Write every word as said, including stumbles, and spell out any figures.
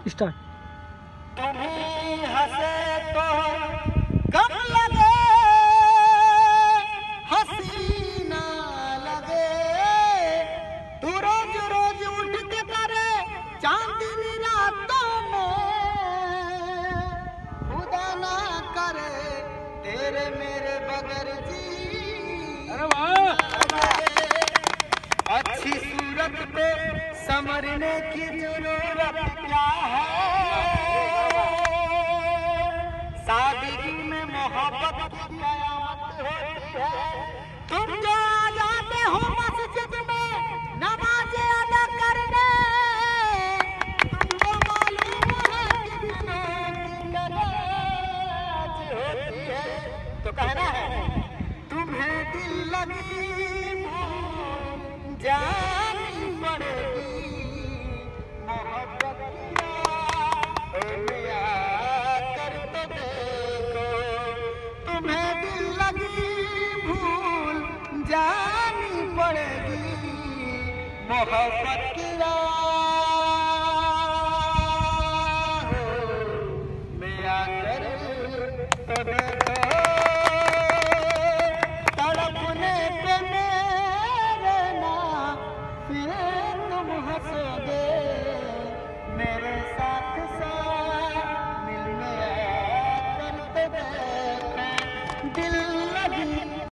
Start. तुम्हें हंसे तो कम लगे, हसीना लगे, तू रोज रोज उठ के करे चांदनी रातों में, खुदा ना करे तेरे मेरे बगैर जी। अरे वाह, अच्छी सूरत पे संवरने की जरूरत क्या है, सादगी में मोहब्बत की कयामत होती है। तुम जो आ जाते हो मस्जिद में नमाज अदा करने, तुमको मालूम है कितने की नमाज होती है। तो कहना है तुम्हें दिल लगी जानी पड़ेगी, मोहब्बत किया कर तो देखो, तुम्हें दिल लगी भूल जानी पड़ेगी, मोहब्बत किया में आकर तो देखो।